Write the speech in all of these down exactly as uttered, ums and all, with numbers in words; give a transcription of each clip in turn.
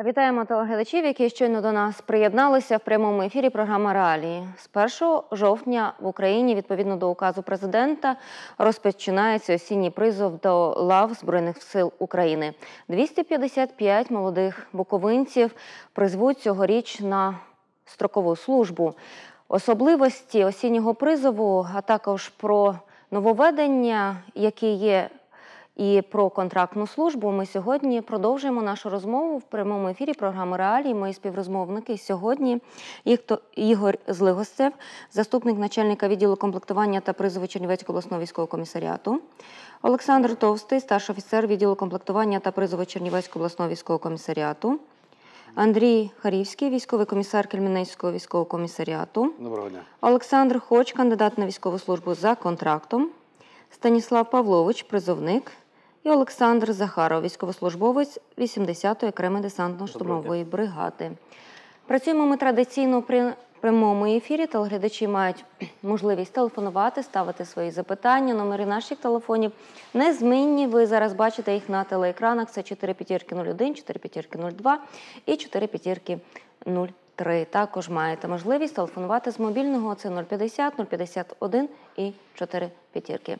Вітаємо телеглядачів, які щойно до нас приєдналися в прямому ефірі програми «Реалії». З першого жовтня в Україні, відповідно до указу президента, розпочинається осінній призов до лав Збройних сил України. двісті п'ятдесят п'ять молодих буковинців призвуть цьогоріч на строкову службу. Особливості осіннього призову, а також про нововведення, які є, і про контрактну службу ми сьогодні продовжуємо нашу розмову в прямому ефірі програми «Реалії». Мої співрозмовники сьогодні Ігор Злигостєв, заступник начальника відділу комплектування та призову Чернівецького обласного військового комісаріату, Олександр Товстий, старший офіцер відділу комплектування та призову Чернівецького обласного військового комісаріату, Андрій Харівський, військовий комісар Кельменецького військового комісаріату. Доброго дня. Олександр Хоч, кандидат на військову службу за контрактом, Станіслав Павлович, призовник, і Олександр Захаров, військовослужбовець вісімдесятої окремої десантно-штурмової бригади. Працюємо ми традиційно при прямому ефірі. Телеглядачі мають можливість телефонувати, ставити свої запитання. Номери наших телефонів незмінні. Ви зараз бачите їх на телеекранах. Це чотири п'ятірки нуль один, чотири п'ятірки нуль два і чотири п'ятірки нуль три. Також маєте можливість телефонувати з мобільного. Це нуль п'ятдесят, нуль п'ятдесят один і чотири п'ятірки.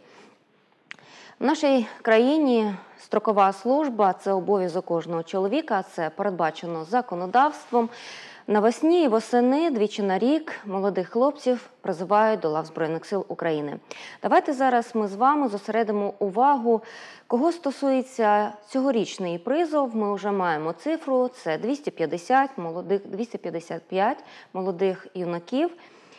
В нашій країні строкова служба – це обов'язок кожного чоловіка, це передбачено законодавством. Навесні і восени двічі на рік молодих хлопців призивають до лав Збройних сил України. Давайте зараз ми з вами зосередимо увагу, кого стосується цьогорічний призов. Ми вже маємо цифру, це двісті п'ятдесят молодих, двісті п'ятдесят п'ять молодих юнаків.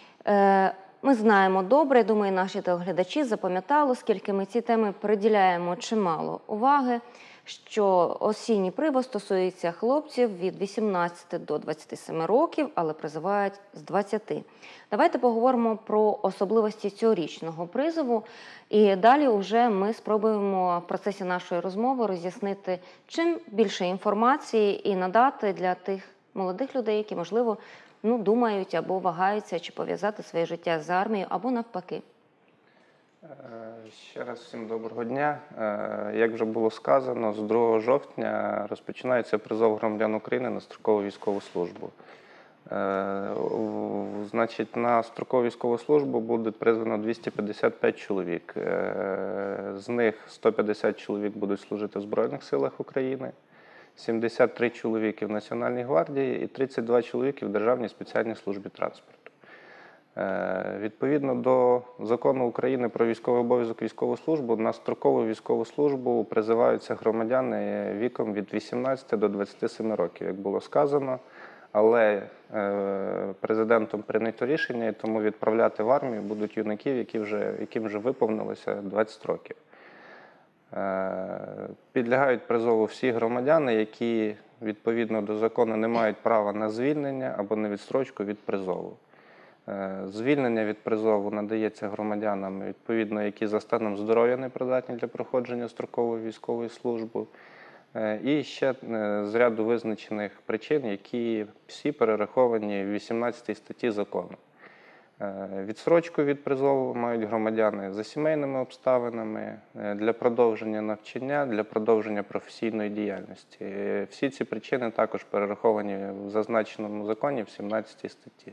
Ми знаємо добре, думаю, наші телеглядачі запам'ятали, оскільки ми ці теми приділяємо чимало уваги, що осінній призов стосується хлопців від вісімнадцяти до двадцяти семи років, але призивають з двадцяти. Давайте поговоримо про особливості цьогорічного призову, і далі вже ми спробуємо в процесі нашої розмови роз'яснити, чим більше інформації і надати для тих молодих людей, які, можливо, ну, думають або вагаються, чи пов'язати своє життя з армією, або навпаки. Ще раз всім доброго дня. Як вже було сказано, з другого жовтня розпочинається призов громадян України на строкову військову службу. Значить, на строкову військову службу буде призвано двісті п'ятдесят п'ять чоловік. З них сто п'ятдесят чоловік будуть служити в Збройних силах України, сімдесят три чоловіки в Національній гвардії і тридцять два чоловіки в Державній спеціальній службі транспорту. Відповідно до Закону України про військовий обов'язок військову службу, на строкову військову службу призиваються громадяни віком від вісімнадцяти до двадцяти семи років, як було сказано. Але президентом прийнято рішення, і тому відправляти в армію будуть юнаків, які вже, яким вже виповнилося двадцять років. Підлягають призову всі громадяни, які відповідно до закону не мають права на звільнення або на відстрочку від призову. Звільнення від призову надається громадянам, відповідно, які за станом здоров'я не придатні для проходження строкової військової служби. І ще з ряду визначених причин, які всі перераховані в вісімнадцятій статті закону. Відстрочку від призову мають громадяни за сімейними обставинами, для продовження навчання, для продовження професійної діяльності. Всі ці причини також перераховані в зазначеному законі в сімнадцятій статті.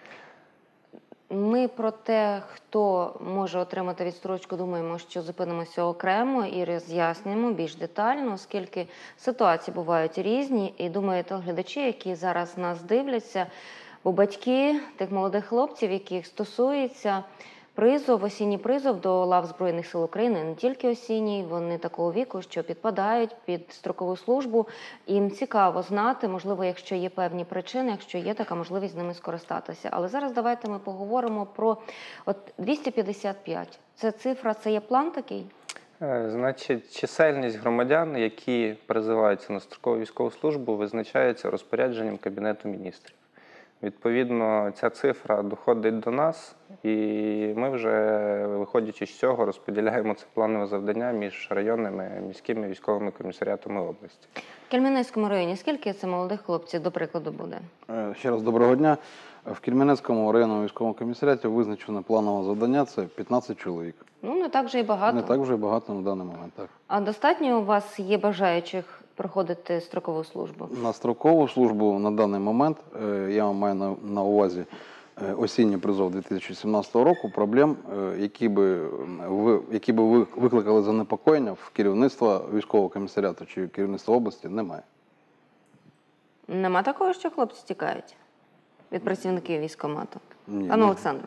Ми про те, хто може отримати відстрочку, думаємо, що зупинимося окремо і роз'яснимо більш детально, оскільки ситуації бувають різні. І думаю, телеглядачі, які зараз нас дивляться, бо батьки тих молодих хлопців, яких стосується призов, осінній призов до лав Збройних сил України, не тільки осінній, вони такого віку, що підпадають під строкову службу. Їм цікаво знати, можливо, якщо є певні причини, якщо є така можливість з ними скористатися. Але зараз давайте ми поговоримо про от двісті п'ятдесят п'ять. Це цифра, це є план такий? Значить, чисельність громадян, які призиваються на строкову військову службу, визначається розпорядженням Кабінету міністрів. Відповідно, ця цифра доходить до нас, і ми вже, виходячи з цього, розподіляємо це планове завдання між районними міськими військовими комісаріатами області. В Кельменецькому районі скільки це молодих хлопців, до прикладу, буде? Ще раз доброго дня. В Кельменецькому районному військовому комісаріаті визначено планове завдання – це п'ятнадцять чоловік. Ну, не так вже і багато. Не так вже і багато на даний момент, так. А достатньо у вас є бажаючих проходити строкову службу? На строкову службу на даний момент, е, я маю на, на увазі е, осінній призов дві тисячі сімнадцятого року, проблем, е, які би, ви- які би ви- викликали занепокоєння в керівництва військового комісаріату чи керівництва області, немає. Нема такого, що хлопці тікають від працівників військкомату? Ні, Пане ні. Олександр,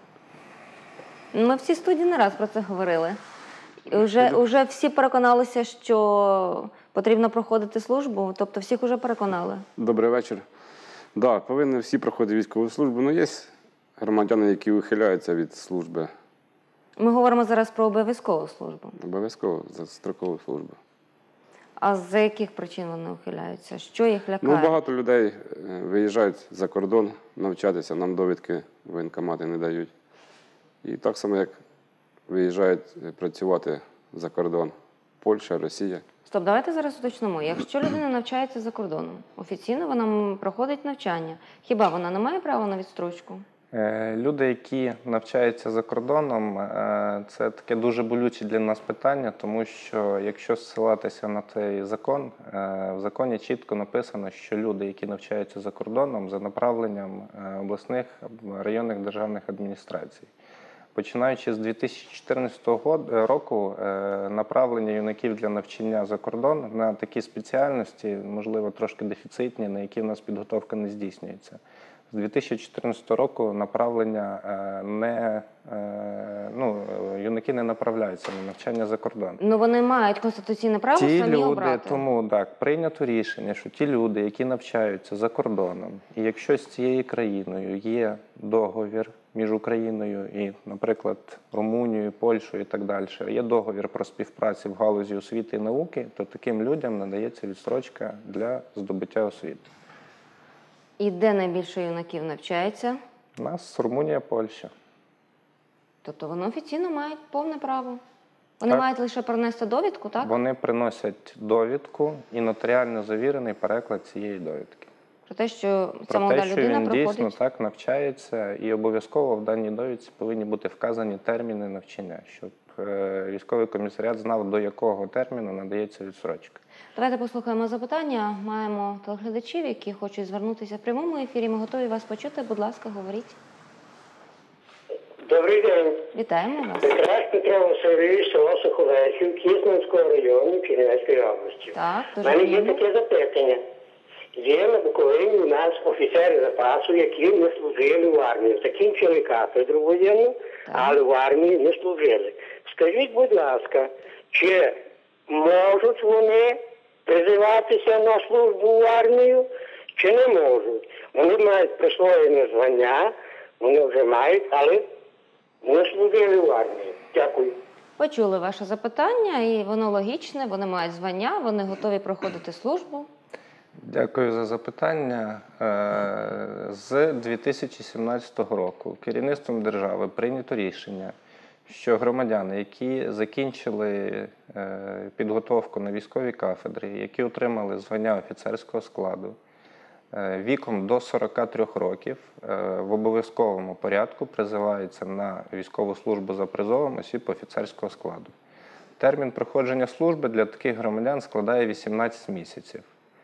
ми всі студії не раз про це говорили. І вже, вже всі переконалися, що потрібно проходити службу, тобто всіх вже переконали. Добрий вечір. Да, повинні всі проходити військову службу, але є громадяни, які ухиляються від служби. Ми говоримо зараз про обов'язкову службу. Обов'язково за строкову службу. А з яких причин вони ухиляються? Що їх лякає? Ну, багато людей е, виїжджають за кордон навчатися, нам довідки воєнкомати не дають. І так само, як виїжджають е, працювати за кордон. Польща, Росія. Стоп, давайте зараз уточнимо. Якщо людина навчається за кордоном, офіційно вона м, проходить навчання, хіба вона не має права на відстрочку? Е, Люди, які навчаються за кордоном, е, це таке дуже болюче для нас питання, тому що якщо зсилатися на цей закон, е, в законі чітко написано, що люди, які навчаються за кордоном, за направленням е, обласних або районних державних адміністрацій. Починаючи з дві тисячі чотирнадцятого год- року, е, направлення юнаків для навчання за кордон на такі спеціальності, можливо, трошки дефіцитні, на які в нас підготовка не здійснюється. З дві тисячі чотирнадцятого року направлення е, не, е, ну, юнаки не направляються на навчання за кордон. Ну вони мають конституційне право Ті самі люди, обрати. тому так, прийнято рішення, що ті люди, які навчаються за кордоном, і якщо з цією країною є договір між Україною і, наприклад, Румунією, Польщею і так далі, є договір про співпрацю в галузі освіти і науки, то таким людям надається відстрочка для здобуття освіти. І де найбільше юнаків навчається? У нас Румунія, Польща. Тобто вони офіційно мають повне право. Вони Так. мають лише принести довідку, так? Вони приносять довідку і нотаріально завірений переклад цієї довідки. Про те, що ця Про молода те, що людина він проходить. дійсно так навчається, і обов'язково в даній довідці повинні бути вказані терміни навчання, щоб е, військовий комісаріат знав, до якого терміну надається відстрочка. Давайте послухаємо запитання. Маємо телеглядачів, які хочуть звернутися в прямому ефірі. Ми готові вас почути. Будь ласка, говоріть. Добрий день. Вітаємо вас. Петраш Петро Васильович, село Суховецьків, Кісненського району Чернівецької області. Так, У дуже мене є приємно. таке запитання. Є на Буковині у нас офіцери запасу, які не служили в армії. Закінчили кафедру воєнну, але в армії не служили. Скажіть, будь ласка, чи можуть вони призиватися на службу в армію, чи не можуть? Вони мають присвоєне звання, вони вже мають, але не служили в армії. Дякую. Почули ваше запитання, і воно логічне. Вони мають звання, вони готові проходити службу. Дякую за запитання. Е, З дві тисячі сімнадцятого року керівництвом держави прийнято рішення, що громадяни, які закінчили е, підготовку на військовій кафедрі, які отримали звання офіцерського складу, е, віком до сорока трьох років е, в обов'язковому порядку призиваються на військову службу за призовом осіб офіцерського складу. Термін проходження служби для таких громадян складає вісімнадцять місяців.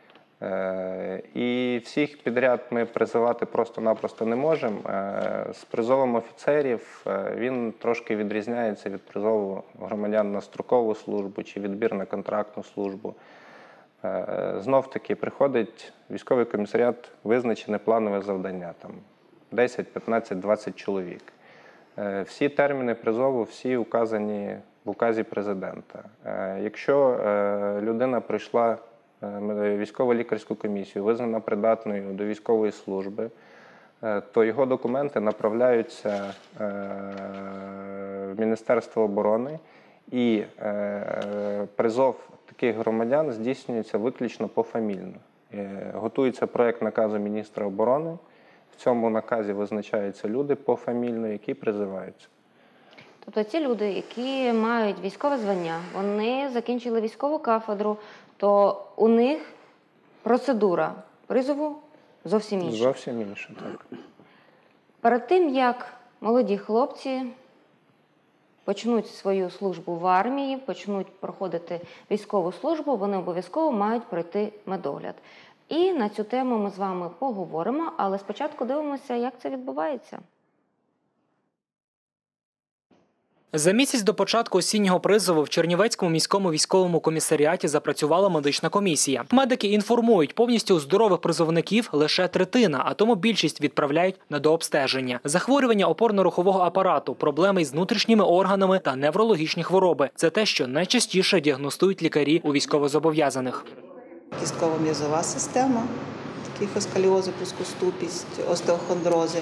Е, І всіх підряд ми призивати просто-напросто не можемо. Е, З призовом офіцерів е, він трошки відрізняється від призову громадян на строкову службу чи відбір на контрактну службу. Е, Знов-таки приходить військовий комісаріат, визначене планове завдання, там десять, п'ятнадцять, двадцять чоловік. Е, Всі терміни призову, всі указані в указі президента. Е, Якщо е, людина прийшла е, військово-лікарську комісію, визнана придатною до військової служби, е, то його документи направляються е, в Міністерство оборони, і е, призов таких громадян здійснюється виключно пофамільно. Е, Готується проєкт наказу міністра оборони. В цьому наказі визначаються люди пофамільно, які призиваються. Тобто ці люди, які мають військове звання, вони закінчили військову кафедру, то у них процедура призову зовсім інша. Зовсім інше, так. Перед тим, як молоді хлопці почнуть свою службу в армії, почнуть проходити військову службу, вони обов'язково мають пройти медогляд. І на цю тему ми з вами поговоримо, але спочатку дивимося, як це відбувається. За місяць до початку осіннього призову в Чернівецькому міському військовому комісаріаті запрацювала медична комісія. Медики інформують, повністю здорових призовників лише третина, а тому більшість відправляють на дообстеження. Захворювання опорно-рухового апарату, проблеми з внутрішніми органами та неврологічні хвороби – це те, що найчастіше діагностують лікарі у військовозобов'язаних. Кістково-м'язова система, такі фескаліози, плоскоступість, остеохондрози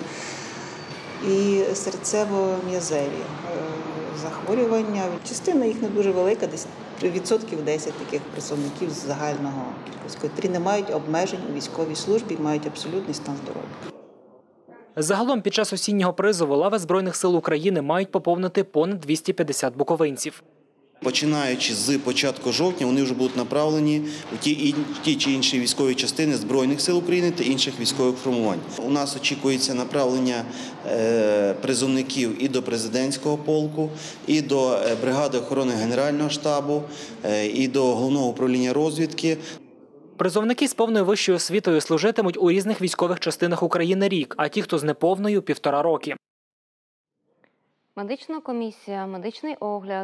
і серцево-м'язеві захворювання. Частина їх не дуже велика, десь відсотків десять таких призовників з загального кількості, котрі не мають обмежень у військовій службі, мають абсолютний стан здоров'я. Загалом під час осіннього призову лави Збройних сил України мають поповнити понад двісті п'ятдесят буковинців. Починаючи з початку жовтня, вони вже будуть направлені у ті, ті чи інші військові частини Збройних сил України та інших військових формувань. У нас очікується направлення е, призовників і до президентського полку, і до бригади охорони Генерального штабу, е, і до Головного управління розвідки. Призовники з повною вищою освітою служитимуть у різних військових частинах України рік, а ті, хто з неповною – півтора роки. Медична комісія, медичний огляд.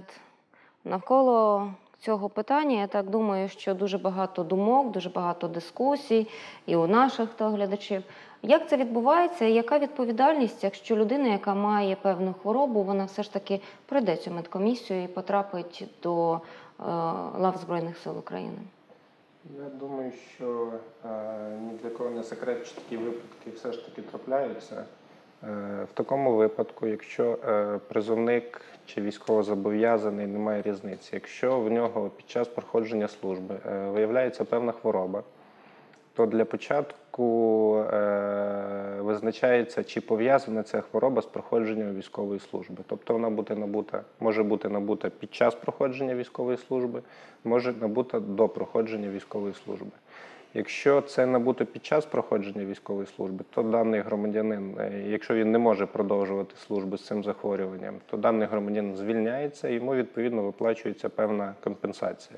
Навколо цього питання, я так думаю, що дуже багато думок, дуже багато дискусій і у наших глядачів. Як це відбувається і яка відповідальність, якщо людина, яка має певну хворобу, вона все ж таки пройде цю медкомісію і потрапить до е, лав Збройних сил України? Я думаю, що е, ні для кого не секрет, що такі випадки все ж таки трапляються. Е, в такому випадку, якщо е, призовник чи військовозобов'язаний, немає різниці. Якщо в нього під час проходження служби е, виявляється певна хвороба, то для початку е, визначається, чи пов'язана ця хвороба з проходженням військової служби. Тобто вона буде набута, може бути набута під час проходження військової служби, може набута до проходження військової служби. Якщо це набуто під час проходження військової служби, то даний громадянин, якщо він не може продовжувати службу з цим захворюванням, то даний громадянин звільняється і йому відповідно виплачується певна компенсація.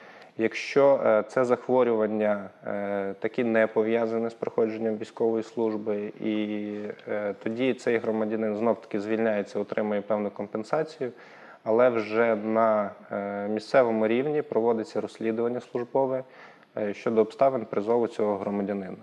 Якщо це захворювання таки не пов'язане з проходженням військової служби, і тоді цей громадянин знов-таки звільняється, отримує певну компенсацію, але вже на місцевому рівні проводиться розслідування службове щодо обставин призову цього громадянина.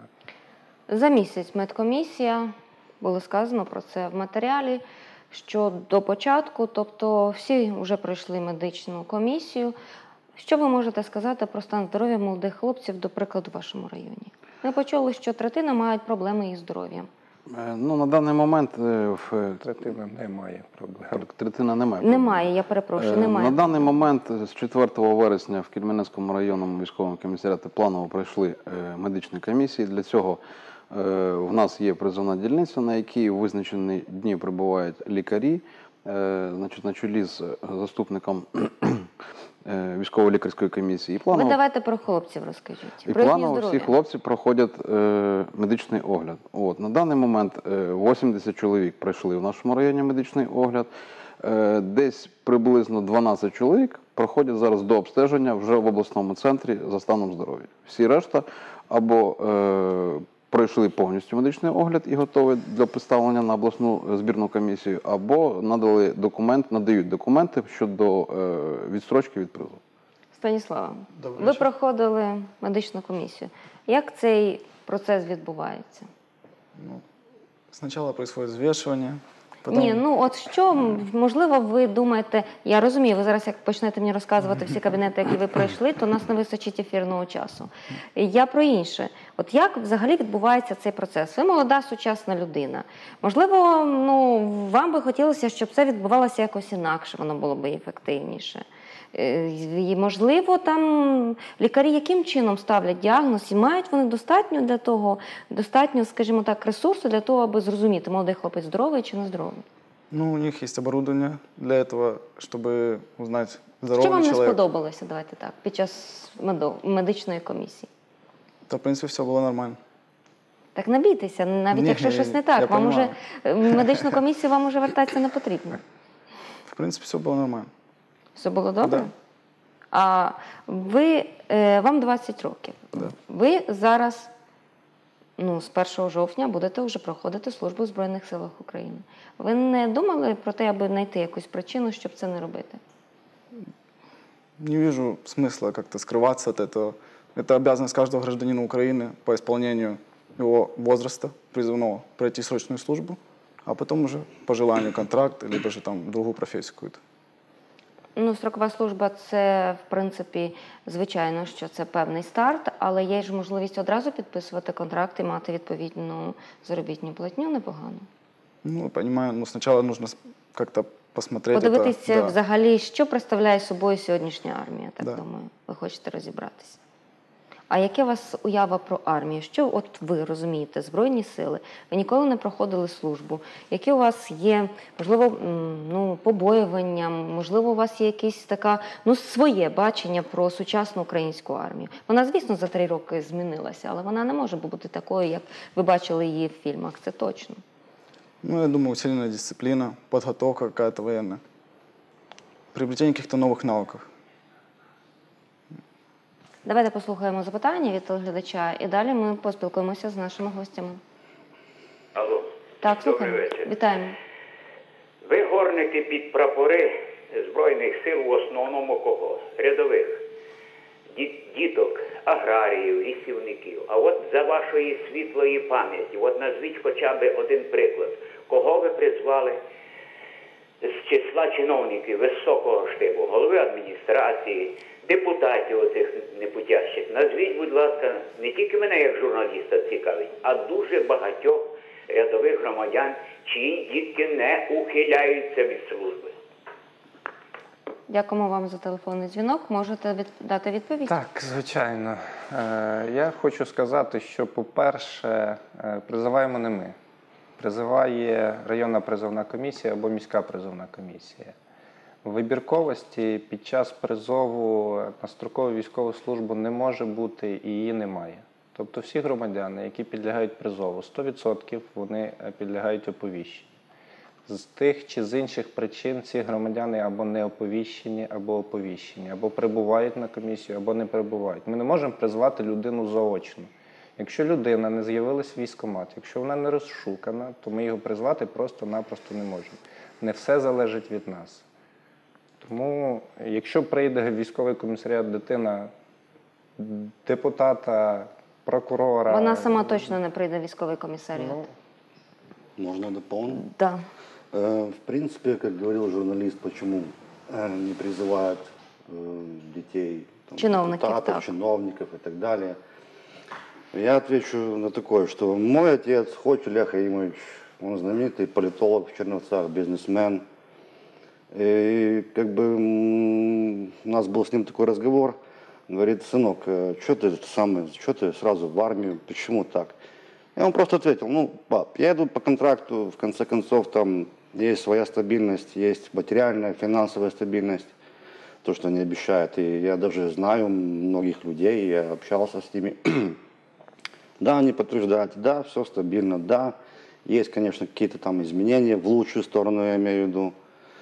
За місяць медкомісія, було сказано про це в матеріалі, що до початку, тобто всі вже пройшли медичну комісію. Що ви можете сказати про стан здоров'я молодих хлопців, до прикладу, в вашому районі? Ми почули, що третина мають проблеми із здоров'ям. Ну, на даний момент в Третина не має проблем. Третина немає. проблем. Немає, я перепрошую, немає. На даний момент з четвертого вересня в Кельменецькому районному військовому комісаріаті планово пройшли медичні комісії. Для цього в нас є призовна дільниця, на якій у визначені дні прибувають лікарі, значить, на чолі з заступником військово-лікарської комісії. І планово, ви давайте про хлопців розкажіть. І про планово всі хлопці проходять е, медичний огляд. От, на даний момент е, вісімдесят чоловік пройшли в нашому районі медичний огляд. Е, десь приблизно дванадцять чоловік проходять зараз до обстеження вже в обласному центрі за станом здоров'я. Всі решта або е, пройшли повністю медичний огляд і готові для представлення на обласну збірну комісію, або надали документ, надають документи щодо е, відстрочки від призову. Станіслава, ви проходили медичну комісію. Як цей процес відбувається? Ну, сначала происходит взвешивание. Потом... Ні, ну от що, можливо, ви думаєте, я розумію, ви зараз як почнете мені розказувати всі кабінети, які ви пройшли, то нас не вистачить ефірного часу. Я про інше. От як взагалі відбувається цей процес? Ви молода, сучасна людина. Можливо, ну, вам би хотілося, щоб це відбувалося якось інакше, воно було б ефективніше. І, можливо, там лікарі яким чином ставлять діагноз і мають вони достатньо для того, достатньо, скажімо так, ресурсу для того, аби зрозуміти, молодий хлопець здоровий чи не здоровий? Ну, у них есть оборудование для этого, чтобы узнать, здоровый Що вам человек. не сподобалося, давайте так, під час медичної комісії? Та, в принципе, все було нормально. Так не бійтеся, навіть Ні, якщо щось не так, я вам уже понимаю. медичну комісію вам уже вертатися не потрібно. принципе, все было нормально. Все було добре? Да. А ви, е, вам двадцять років. Да. Ви зараз, ну, з першого жовтня будете вже проходити службу в Збройних силах України. Ви не думали про те, аби знайти якусь причину, щоб це не робити? Не вижу смысла как-то скрываться от этого. Это обязанность каждого гражданина Украины по исполнению его возраста призывного пройти срочную службу, а потом уже по желанию контракт, либо же там другую профессию какую-то. Ну, строкова служба – це, в принципі, звичайно, що це певний старт, але є ж можливість одразу підписувати контракт і мати відповідну заробітну платню непогану. Ну, понимаю, но сначала нужно с- как-то посмотреть Подивитися это. Да. взагалі, що представляє собою сьогоднішня армія, так Да. думаю. Ви хочете розібратися. А яке у вас уява про армію? Що от ви розумієте, Збройні сили? Ви ніколи не проходили службу. Які у вас є, можливо, м, ну, побоювання, можливо, у вас є якесь таке, ну, своє бачення про сучасну українську армію? Вона, звісно, за три роки змінилася, але вона не може бути такою, як ви бачили її в фільмах, це точно. Ну, я думаю, усиленная дисциплина, подготовка какая-то военная, приобретение каких-то новых навыков. Давайте послухаємо запитання від телеглядача, і далі ми поспілкуємося з нашими гостями. Алло. Так, Добрий слухаємо. вечір. Вітаємо. Ви горните під прапори Збройних сил в основному кого? Рядових. Ді- Діток, аграріїв, лісівників. А от за вашої світлої пам'яті, от назвіть хоча б один приклад. Кого ви призвали з числа чиновників високого штибу, голови адміністрації, депутатів оцих непутящих? Назвіть, будь ласка, не тільки мене як журналіста цікавить, а дуже багатьох рядових громадян, чиї дітки не ухиляються від служби. Дякуємо вам за телефонний дзвінок. Можете від... дати відповідь? Так, звичайно. Е, Я хочу сказати, що, по-перше, е, призиваємо не ми. Призиває районна призовна комісія або міська призовна комісія. Вибірковості під час призову на строкову військову службу не може бути і її немає. Тобто всі громадяни, які підлягають призову, сто відсотків вони підлягають оповіщенню. З тих чи з інших причин ці громадяни або не оповіщені, або оповіщені, або прибувають на комісію, або не прибувають. Ми не можемо призвати людину заочно. Якщо людина не з'явилась в військкомат, якщо вона не розшукана, то ми його призвати просто-напросто не можемо. Не все залежить від нас. Тому, якщо прийде в військовий комісаріат дитина депутата, прокурора... Вона сама точно не прийде в військовий комісаріат. Ну, Можно дополнить? Да. Э, В принципе, как говорил журналист, почему э, не призывают э, детей, там, Чиновников, депутатов, так. чиновников и так далее. Я отвечу на такое, что мой отец, Хоть Илья Хаимович, он знаменитый политолог в Черновцах, бизнесмен. И как бы м, у нас был с ним такой разговор. Говорит: сынок, что ты самый, что ты сразу в армию, почему так? Я ему просто ответил: ну, пап, я иду по контракту, в конце концов, там есть своя стабильность, есть материальная, финансовая стабильность, то, что они обещают. И я даже знаю многих людей, я общался с ними. Да, они подтверждают, да, все стабильно, да, есть, конечно, какие-то там изменения в лучшую сторону, я имею в виду.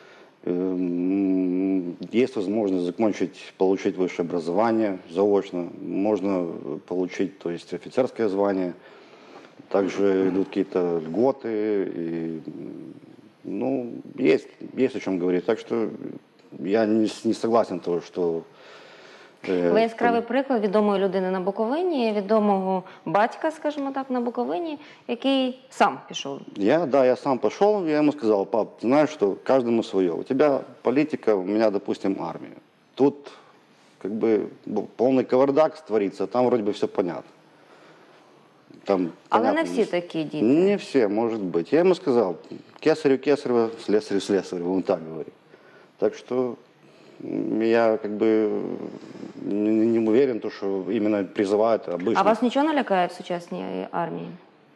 Эм, Есть возможность закончить, получить высшее образование заочно, можно получить, то есть, офицерское звание. Также идут какие-то льготы, и, ну, есть, есть о чем говорить. Так что я не, не согласен то, что... э, Ви яскравий приклад відомої людини на Буковині, відомого батька, скажімо так, на Буковині, який сам пішов. Я, да, я сам пошел, я ему сказал: пап, знаешь что, каждому свое. У тебя политика, у меня, допустим, армия. Тут как бы б- полный кавардак творится, там вроде бы все понятно. Там, Але не понятно, всі такі діти. Не все, может быть. Я ему сказал: кесарю кесарева, слесарю слесарева, он так говорит. Так что м, я как бы не, не уверен, то, что именно призывают обычно. А вас нічого не лякає в сучасній армії?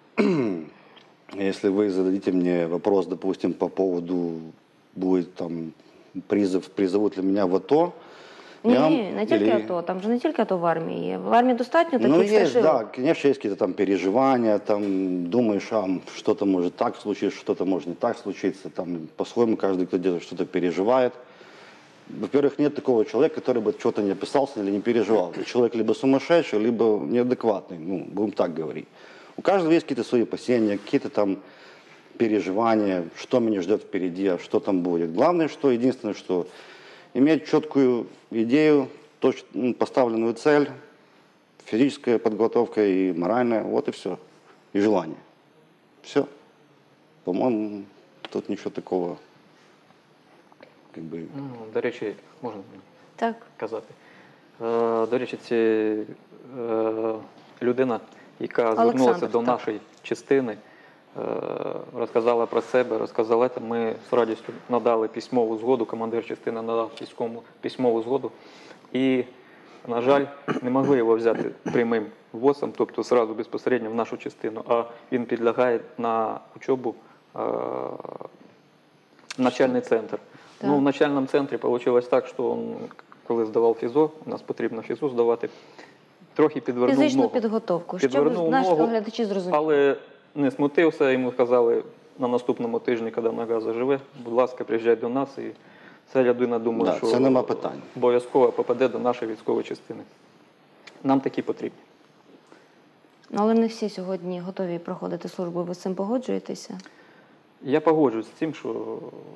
Если вы зададите мне вопрос, допустим, по поводу будет там призыв, призовут ли меня в АТО, Ні, Я вам- не тільки или- АТО, там же не тільки АТО в армії є. В армії достатньо таких Ну, есть, страшилок? да, конечно, есть какие-то там переживания, там думаешь, а что-то может так случиться, что-то может не так случиться, там по-своему каждый где-то что-то переживает. Во-первых, нет такого человека, который бы чего-то не описался или не переживал. Человек либо сумасшедший, либо неадекватный, ну, будем так говорить. У каждого есть какие-то свои опасения, какие-то там переживания, что меня ждет впереди, а что там будет. Главное, что, единственное, что иметь четкую идею, точ- ну, поставленную цель, физическая подготовка и моральная, вот и все. И желание. Все. По-моему, тут ничего такого, как бы... Ну, до речі, можна Так. казати. Е, До речі, це е, людина, яка звернулася Олександр, до так. нашої частини, е, розказала про себе, розказала це. Ми з радістю надали письмову згоду, командир частини надав письмову, письмову згоду. І, на жаль, не могли його взяти прямим ввозом, тобто одразу безпосередньо в нашу частину, а він підлягає на учобу е, в навчальний центр. Так. Ну, в навчальному центрі вийшло так, що він, коли здавав ФІЗО, у нас потрібно ФІЗО здавати, трохи підвернув Фізичну ногу. підготовку, щоб Підвернув наші ногу, глядачі зрозуміли. Але не смутився, йому сказали на наступному тижні, коли нога заживе, будь ласка, приїжджай до нас. І ця людина, думаю, Да, що це нема питань. обов'язково попаде до нашої військової частини. Нам такі потрібні. Але не всі сьогодні готові проходити службу. Ви з цим погоджуєтеся? Я погоджуюсь з тим, що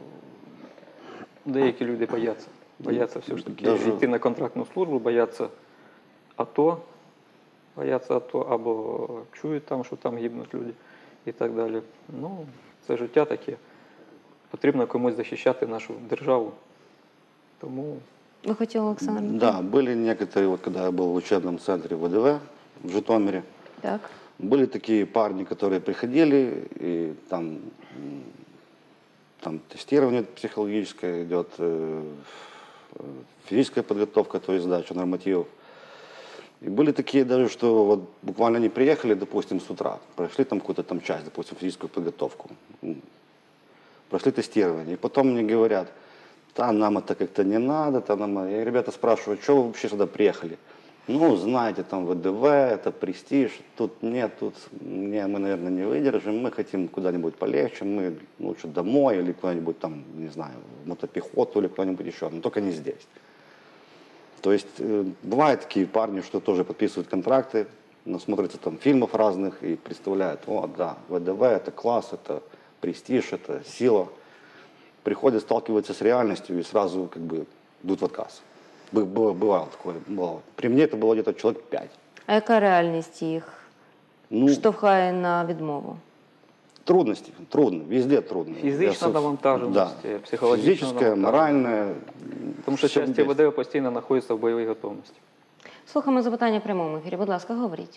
деякі люди бояться. Бояться все ж таки Даже- йти на контрактну службу, бояться АТО, бояться АТО, або чують там, що там гибнуть люди і так далі. Ну, це життя таке. Потрібно комусь захищати нашу державу. Тому Ви хотіли, Олександр? Да, были некоторые, вот когда я был в учебном центре ВДВ в Житомире, Так. были такие парни, которые приходили, и там, м, там тестирование психологическое идет, э, э, физическая подготовка, то есть сдача нормативов. И были такие даже, что вот буквально они приехали, допустим, с утра, прошли там какую-то там часть, допустим, физическую подготовку, м, прошли тестирование, и потом мне говорят, да, нам это как-то не надо, там нам... И ребята спрашивают, что вы вообще сюда приехали? Ну, знаете, там ВДВ, это престиж, тут нет, тут не, мы, наверное, не выдержим, мы хотим куда-нибудь полегче, мы лучше домой или куда-нибудь там, не знаю, в мотопехоту или куда-нибудь еще, но только не здесь. То есть э, бывают такие парни, что тоже подписывают контракты, насмотрятся там фильмов разных и представляют, о, да, ВДВ это класс, это престиж, это сила. Приходят, сталкиваются с реальностью и сразу как бы идут в отказ. Бы- бы- Бывало такое. Бывало. При мне это было где-то человек пять. А яка реальність їх Ну, штовхає на відмову? трудности, трудно, везде трудно. фізична Я, собственно, навантаженість, да. психологічна Физическая, навантаженість. моральная. Тому що всё часті вместе. ВДВ постійно знаходяться в бойовій готовності. Слухаємо запитання в прямому ефірі. Будь ласка, говоріть.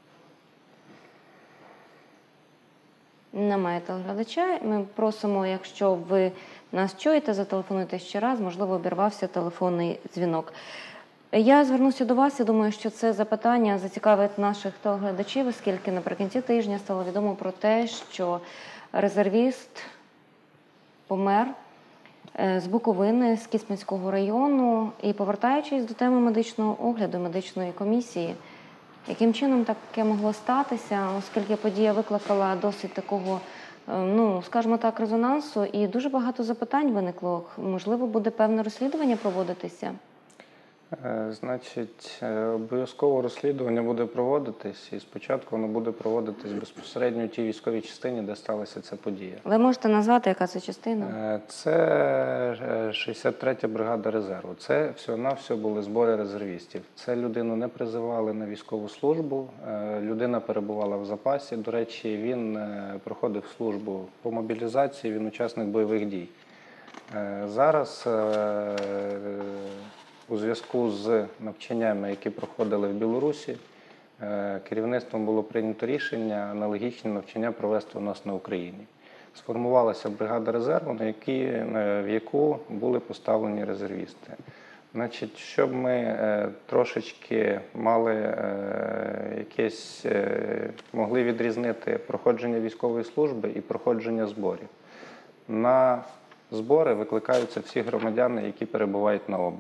Немає телеглядача. Ми просимо, якщо ви нас чуєте, зателефонуйте ще раз, можливо, обірвався телефонний дзвінок. Я звернуся до вас і думаю, що це запитання зацікавить наших телеглядачів, оскільки наприкінці тижня стало відомо про те, що резервіст помер е, з Буковини, з Кіцманського району. І повертаючись до теми медичного огляду, медичної комісії, яким чином таке могло статися, оскільки подія викликала досить такого, е, ну, скажімо так, резонансу, і дуже багато запитань виникло. Можливо, буде певне розслідування проводитися? Е, Значить, е, обов'язково розслідування буде проводитись, і спочатку воно буде проводитись безпосередньо в тій військовій частині, де сталася ця подія. Ви можете назвати, яка це частина? Е, Це е, шістдесят третя бригада резерву. Це всього-навсього були збори резервістів. Це людину не призивали на військову службу, е, людина перебувала в запасі. До речі, він е, проходив службу по мобілізації, він учасник бойових дій. Е, Зараз е, у зв'язку з навчаннями, які проходили в Білорусі, е, керівництвом було прийнято рішення аналогічні навчання провести у нас на Україні. Сформувалася бригада резерву, на які, е, в яку були поставлені резервісти. Значить, щоб ми е, трошечки мали е, якесь, е, могли відрізнити проходження військової служби і проходження зборів. На збори викликаються всі громадяни, які перебувають на обліку.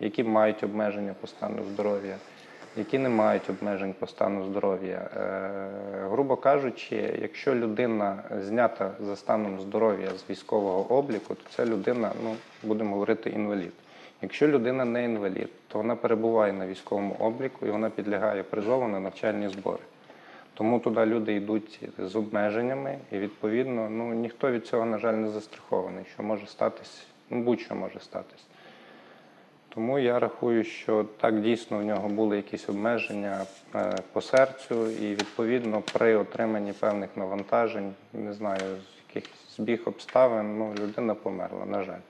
які мають обмеження по стану здоров'я, які не мають обмежень по стану здоров'я. Грубо кажучи, якщо людина знята за станом здоров'я з військового обліку, то ця людина, ну, будемо говорити, інвалід. Якщо людина не інвалід, то вона перебуває на військовому обліку і вона підлягає призову на навчальні збори. Тому туди люди йдуть з обмеженнями і, відповідно, ну, ніхто від цього, на жаль, не застрахований, що може статись, ну, будь-що може статись. Тому я рахую, що так, дійсно, в нього були якісь обмеження по серцю і, відповідно, при отриманні певних навантажень, не знаю, з якихось збіг обставин, ну, людина померла, на жаль.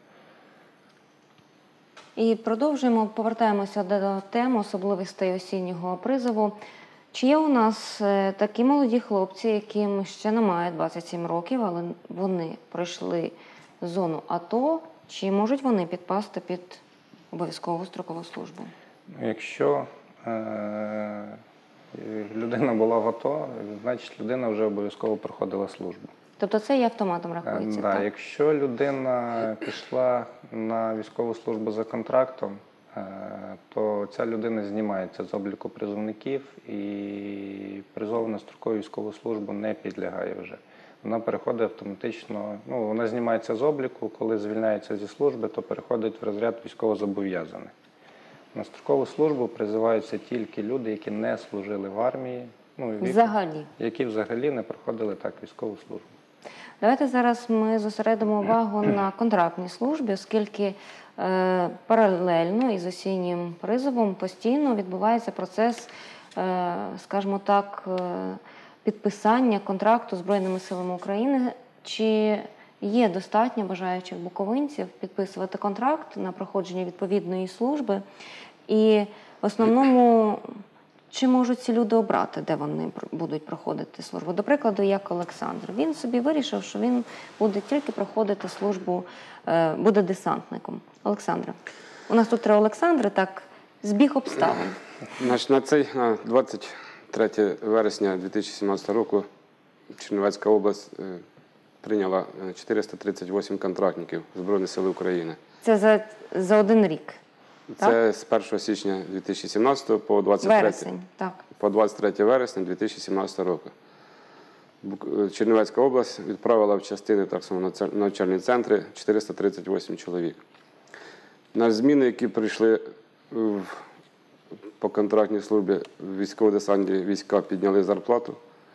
І продовжуємо, повертаємося до теми особливостей осіннього призову. Чи є у нас такі молоді хлопці, яким ще немає двадцять сім років, але вони пройшли зону АТО, чи можуть вони підпасти під обов'язкову строкову службу? Якщо е- людина була в АТО, значить людина вже обов'язково проходила службу. Тобто це і автоматом рахується? Е, да, так? Якщо людина пішла на військову службу за контрактом, е- то ця людина знімається з обліку призовників і призов на строкову військову службу не підлягає вже. Вона переходить автоматично, ну, вона знімається з обліку, коли звільняється зі служби, то переходить в розряд військовозобов'язаних. На строкову службу призиваються тільки люди, які не служили в армії, ну, які, взагалі. які взагалі не проходили так військову службу. Давайте зараз ми зосередимо увагу на контрактній службі, оскільки е, паралельно із осіннім призовом постійно відбувається процес, е, скажімо так, е, підписання контракту Збройними силами України. Чи є достатньо бажаючих буковинців підписувати контракт на проходження відповідної служби? І в основному, чи можуть ці люди обрати, де вони будуть проходити службу? До прикладу, як Олександр. Він собі вирішив, що він буде тільки проходити службу, буде десантником. Олександре, у нас тут три Олександри, так, збіг обставин. Значить, на цей, на двадцять третє вересня дві тисячі сімнадцятого року Чернівецька область прийняла чотириста тридцять вісім контрактників Збройних сил України. Це за, за один рік? Це так? З першого січня дві тисячі сімнадцятого по двадцять третє вересня дві тисячі сімнадцятого року. Чернівецька область відправила в частини, так само навчальні центри, чотириста тридцять вісім чоловік. На зміни, які прийшли в, по контрактній службі, військово-десантні війська підняли зарплату.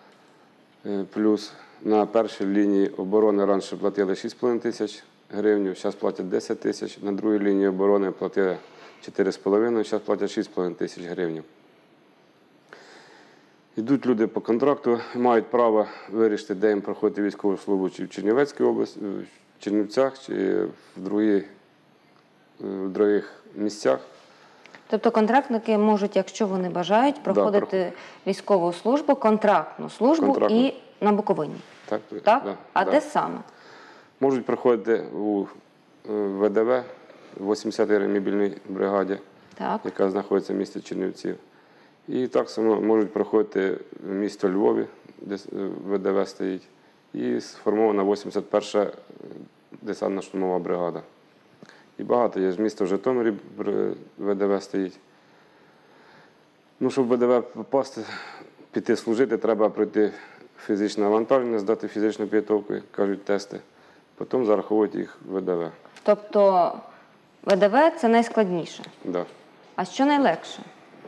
Плюс на першій лінії оборони раніше платили шість з половиною тисяч гривень, зараз платять десять тисяч. На другій лінії оборони платили чотири з половиною, зараз платять шість з половиною тисяч гривень. Йдуть люди по контракту, мають право вирішити, де їм проходити військову службу, чи в Чернівецькій області, в Чернівцях, чи в, другі, в других місцях. Тобто контрактники можуть, якщо вони бажають, проходити да, військову службу, контрактну службу контрактну. І на Буковині. Так? Так? Да, а да. де саме? Можуть проходити у В Д В, вісімдесятій ремобільній бригаді, так, яка знаходиться в місті Чернівців. І так само можуть проходити в місто Львові, де В Д В стоїть, і сформована вісімдесят перша десантно-штурмова бригада. І багато є. З міста в Житомирі В Д В стоїть. Ну, щоб в В Д В попасти, піти служити, треба пройти фізичне навантаження, здати фізичну підготовку, кажуть, тести. Потім зараховують їх в В Д В. Тобто В Д В – це найскладніше? Так. Да. А що найлегше?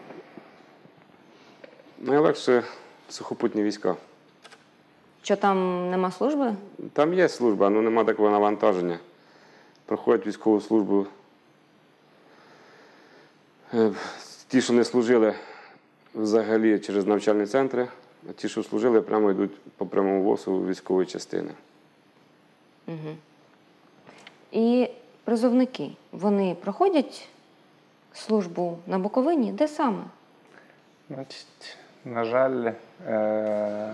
Найлегше сухопутні війська. Що там нема служби? Там є служба, але нема такого навантаження. Проходять військову службу. Ті, що не служили взагалі через навчальні центри, а ті, що служили, прямо йдуть по прямому ВОСу у військової частини. Угу. І призовники, вони проходять службу на Буковині? Де саме? Значить, на жаль, е-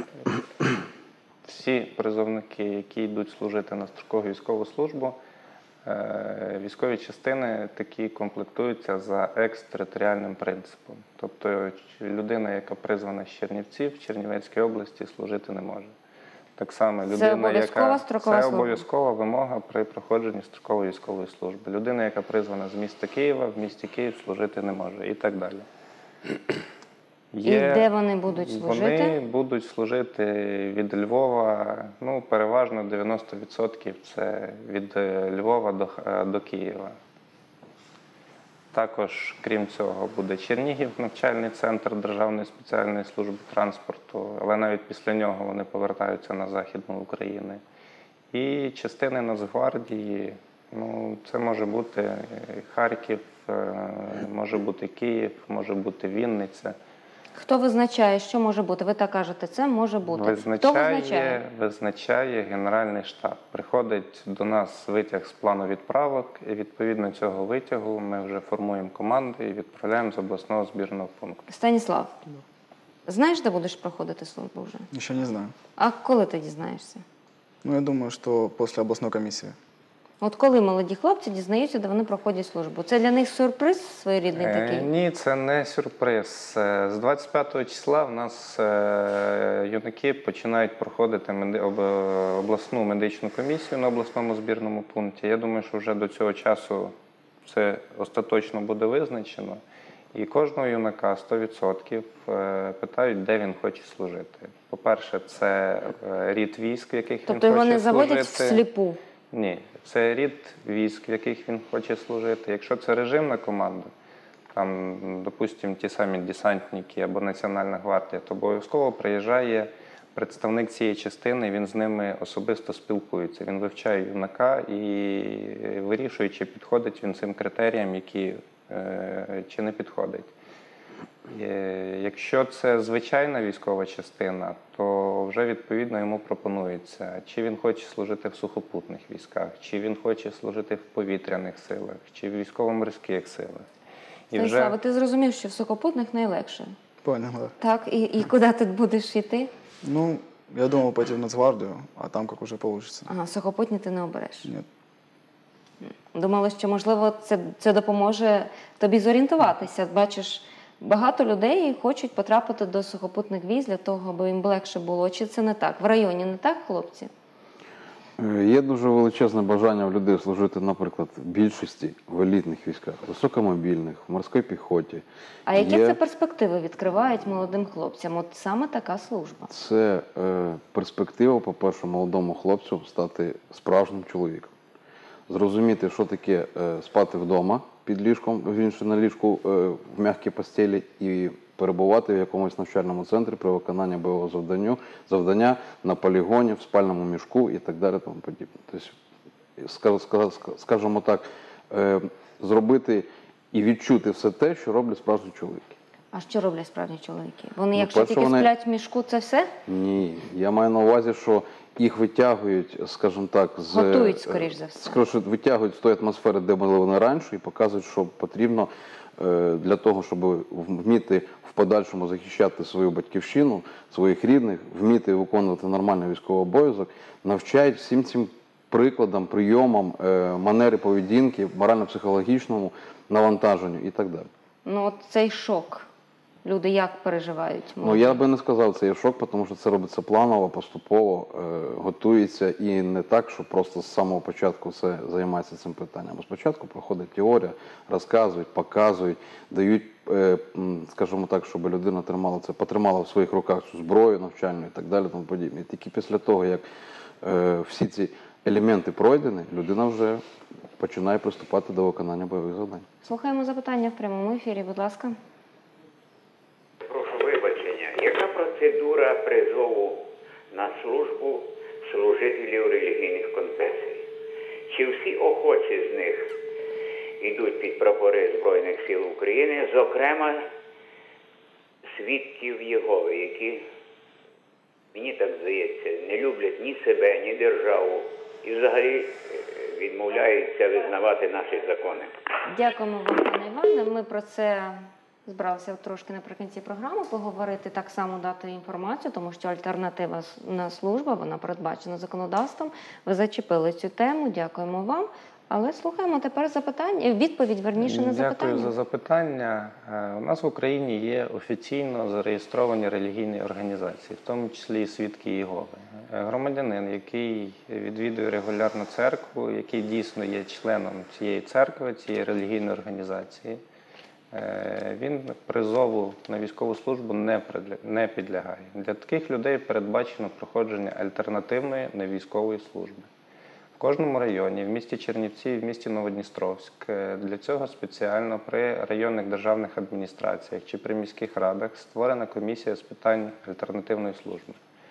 всі призовники, які йдуть служити на строкову військову службу, е- військові частини такі комплектуються за екстериторіальним принципом. Тобто людина, яка призвана з Чернівців, в Чернівецькій області служити не може. Так само людина, обов'язкова яка строкова це служба? обов'язкова вимога при проходженні строкової військової служби. Людина, яка призвана з міста Києва, в місті Київ служити не може і так далі. Є, і де вони будуть служити? Вони будуть служити від Львова, ну, переважно дев'яносто відсотків це від Львова до, до Києва. Також, крім цього, буде Чернігів, навчальний центр Державної спеціальної служби транспорту, але навіть після нього вони повертаються на Західну Україну. І частини Нацгвардії, ну, це може бути Харків, може бути Київ, може бути Вінниця. Хто визначає, що може бути? Ви так кажете, це може бути. Визначає, Хто визначає? Визначає Генеральний штаб. Приходить до нас витяг з плану відправок, і відповідно цього витягу ми вже формуємо команду і відправляємо з обласного збірного пункту. Станіслав, знаєш, де будеш проходити службу вже? Еще не знаю. А коли ти дізнаєшся? Ну, я думаю, что после областной комиссии. От коли молоді хлопці дізнаються, де вони проходять службу? Це для них сюрприз своєрідний такий? Е, ні, це не сюрприз. Е, З двадцять п'ятого числа в нас е, юнаки починають проходити меди... об... обласну медичну комісію на обласному збірному пункті. Я думаю, що вже до цього часу це остаточно буде визначено. І кожного юнака сто відсотків е, питають, де він хоче служити. По-перше, це е, рід військ, в яких тобто він хоче служити. Тобто його не заводять всліпу? Ні, це рід військ, в яких він хоче служити. Якщо це режимна команда, там, допустимо, ті самі десантники або Національна гвардія, то обов'язково приїжджає представник цієї частини, він з ними особисто спілкується. Він вивчає юнака і вирішує, чи підходить він цим критеріям, які е, чи не підходить. Якщо це звичайна військова частина, то вже відповідно йому пропонується, чи він хоче служити в сухопутних військах, чи він хоче служити в повітряних силах, чи в військово-морських силах. І Станіслав, вже... ти зрозумів, що в сухопутних найлегше? Понял, да. Так, і, і куди ти будеш йти? Ну, я думал пойти в Нацгвардию, а там как уже получится. Ага, сухопутні ти не обереш? Нет. Думала, що, можливо, це, це допоможе тобі зорієнтуватися. Бачиш, багато людей хочуть потрапити до сухопутних військ для того, аби їм легше було. Чи це не так? В районі не так, хлопці? Є дуже величезне бажання в людей служити, наприклад, в більшості в елітних військах, високомобільних, в морській піхоті. А які Є... це перспективи відкривають молодим хлопцям? От саме така служба. Це е, перспектива, по-перше, молодому хлопцю стати справжнім чоловіком. Зрозуміти, що таке е, спати вдома під ліжком, він ще на ліжку е, в м'якій постелі, і перебувати в якомусь навчальному центрі при виконанні бойового завдання, завдання на полігоні, в спальному мішку і так далі. Тому подібне. Тобто, скажімо так, е, зробити і відчути все те, що роблять справжні чоловіки. А що роблять справжні чоловіки? Вони, Ну, якщо перше, тільки вони... сплять в мішку, це все? Ні. Я маю на увазі, що їх витягують, скажімо так, з... Готують, скоріш за все. Скажу, витягують з тої атмосфери, де були вони раніше, і показують, що потрібно для того, щоб вміти в подальшому захищати свою батьківщину, своїх рідних, вміти виконувати нормальний військовий обов'язок, навчають всім цим прикладам, прийомам, манери поведінки, морально-психологічному навантаженню і так далі. Ну, от цей шок. Люди як переживають? Ну, я би не сказав, це є шок, тому що це робиться планово, поступово, е, готується і не так, що просто з самого початку все займається цим питанням. Спочатку проходить теорія, розказують, показують, дають, е, скажімо так, щоб людина тримала це, потримала в своїх руках цю зброю навчальну і так далі, тому подібне. І тільки після того, як е, всі ці елементи пройдені, людина вже починає приступати до виконання бойових завдань. Слухаємо запитання в прямому ефірі, будь ласка. Прошу вибачення, яка процедура призову на службу служителів релігійних конфесій? Чи всі охочі з них йдуть під прапори Збройних сил України, зокрема свідків Єгови, які, мені так здається, не люблять ні себе, ні державу і взагалі відмовляються визнавати наші закони? Дякуємо вам, пане Іване. Ми про це збиралися трошки наприкінці програми поговорити, так само дати інформацію, тому що альтернатива на служба, вона передбачена законодавством. Ви зачепили цю тему, дякуємо вам. Але слухаємо тепер запитання, відповідь, верніше, на запитання. Дякую за запитання. Е, У нас в Україні є офіційно зареєстровані релігійні організації, в тому числі і Свідки Єгови. Е, Громадянин, який відвідує регулярно церкву, який дійсно є членом цієї церкви, цієї релігійної організації, е, він призову на військову службу не придля- не підлягає. Для таких людей передбачено проходження альтернативної невійськової служби. В кожному районі, в місті Чернівці і в місті Новодністровськ, е, для цього спеціально при районних державних адміністраціях чи при міських радах створена комісія з питань альтернативної служби.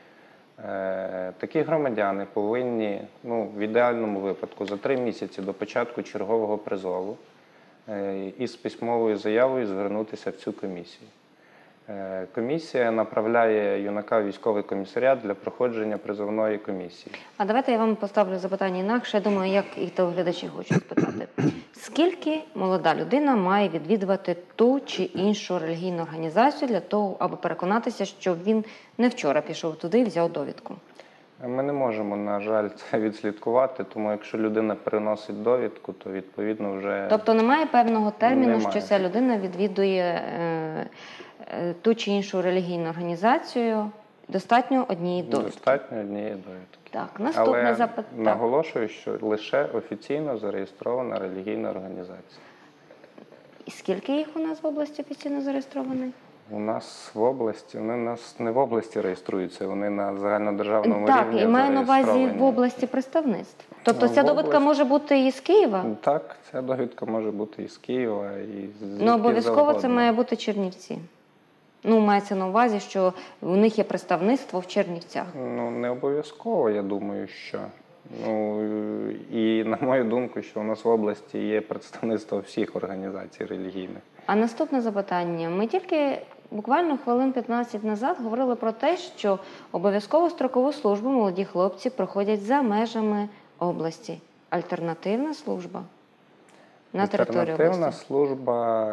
Е, Такі громадяни повинні, ну, в ідеальному випадку, за три місяці до початку чергового призову е, із письмовою заявою звернутися в цю комісію. Е, Комісія направляє юнака в військовий комісаріат для проходження призовної комісії. А давайте я вам поставлю запитання інакше. Я думаю, як і телеглядачі хочуть спитати. Скільки молода людина має відвідувати ту чи іншу релігійну організацію для того, аби переконатися, що він не вчора пішов туди і взяв довідку? Ми не можемо, на жаль, це відслідкувати, тому якщо людина приносить довідку, то відповідно вже... Тобто немає певного терміну, Немає. що ця людина відвідує е, е, ту чи іншу релігійну організацію, достатньо однієї довідки? Достатньо однієї довідки. Так, наступне Але запитання. наголошую, що лише офіційно зареєстрована релігійна організація. І скільки їх у нас в області офіційно зареєстрованих? У нас в області, вони у нас не в області реєструються, вони на загальнодержавному Так, рівні і маю на увазі зареєстровані. в області представництв. Тобто Ну, ця в довідка області. може бути і з Києва? Так, ця довідка може бути і з Києва, і з Ну, обов'язково це має бути Чернівці. Ну, мається на увазі, що у них є представництво в Чернівцях. Ну, не обов'язково, я думаю, що. Ну, і на мою думку, що у нас в області є представництво всіх організацій релігійних. А наступне запитання. Ми тільки буквально хвилин п'ятнадцять назад говорили про те, що обов'язково строкову службу молоді хлопці проходять за межами області. Альтернативна служба на території Альтернативна області. служба,